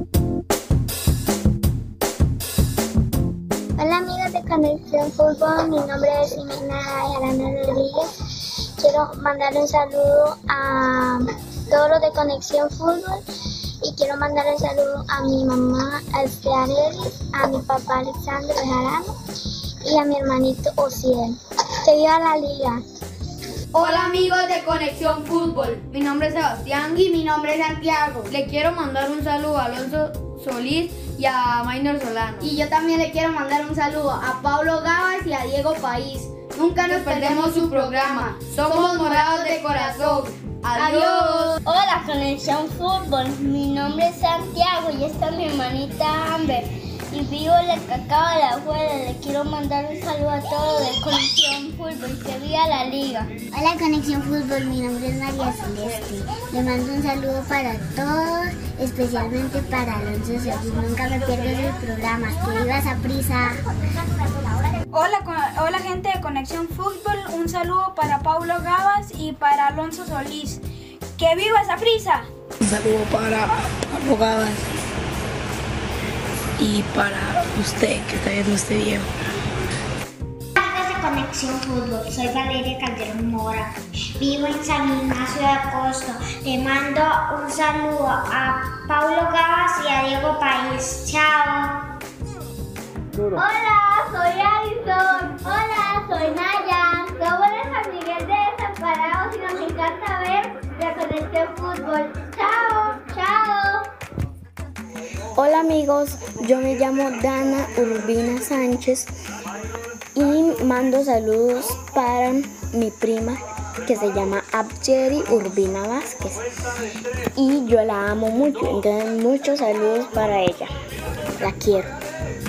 Hola amigos de Conexión Fútbol, mi nombre es Jimena Arana Rodríguez. Quiero mandar un saludo a todos los de Conexión Fútbol y quiero mandar un saludo a mi mamá Arelis, a mi papá Alexandre Bejarano y a mi hermanito Ociel. ¡Que viva la liga! Hola amigos de Conexión Fútbol, mi nombre es Sebastián y mi nombre es Santiago. Le quiero mandar un saludo a Alonso Solís y a Maynor Solano. Y yo también le quiero mandar un saludo a Pablo Gabas y a Diego País. Nunca nos perdemos su programa. Somos morados de corazón. Adiós. Hola Conexión Fútbol, mi nombre es Santiago y esta es mi hermanita Amber. Y vivo en el Cacao de la Afuera. Le quiero mandar un saludo a todos de Conexión Fútbol. Que viva la liga. Hola Conexión Fútbol, mi nombre es María Celeste. Le mando un saludo para todos, especialmente para Alonso Solís. Nunca me pierdas el programa. Que viva Saprissa. Hola gente de Conexión Fútbol, un saludo para Paulo Gabas y para Alonso Solís. ¡Que viva Saprissa! Un saludo para Paulo Gabas y para usted que está viendo este video. Amigos de Conexión Fútbol, soy Valeria Calderón Mora. Vivo en San Ignacio de Acosto. Le mando un saludo a Paulo Gabas y a Diego País. Chao. Hola, soy Alison. Hola, soy Naya. Somos de San Miguel de Desamparados y nos encanta ver la Conexión Fútbol. Chao, chao. Hola amigos, yo me llamo Dana Urbina Sánchez y mando saludos para mi prima que se llama Abjeri Urbina Vázquez y yo la amo mucho, entonces muchos saludos para ella, la quiero.